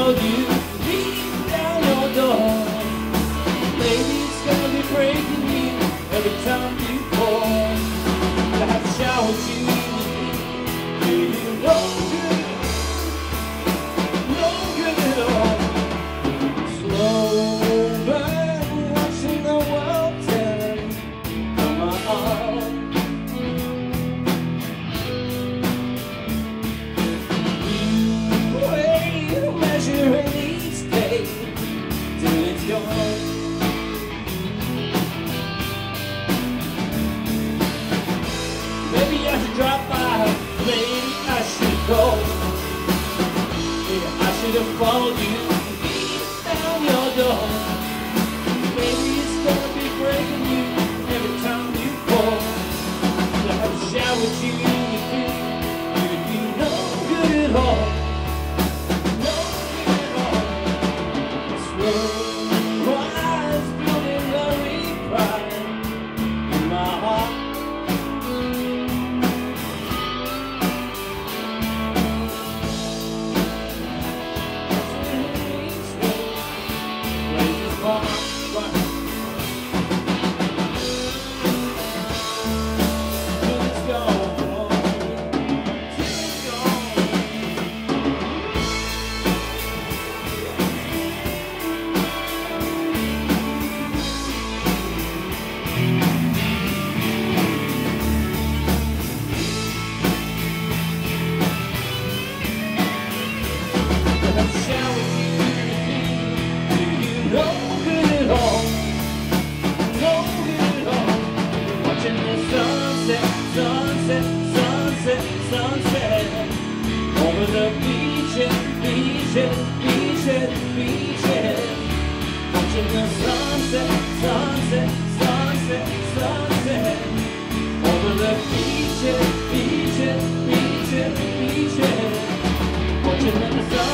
follow you, leave down your door. Maybe it's gonna be breaking you every time you fall. I have to shower you, you no good, no good at all. Slow burn, watching the world turn from my arm. You wait, measuring each day till it's gone. Maybe I should drop by, maybe I should go. Maybe I should have followed you, beat down your door. Maybe it's gonna be breaking you every time you fall. I have to shower you, you no good at all. No good at all. Slow eyes building loving pride in my heart. Sunset, over the beaches, beaches, beaches, beaches. Watching the sunset, sunset, sunset, sunset. Over the beaches, beaches, beaches, beaches. Watching the sunset.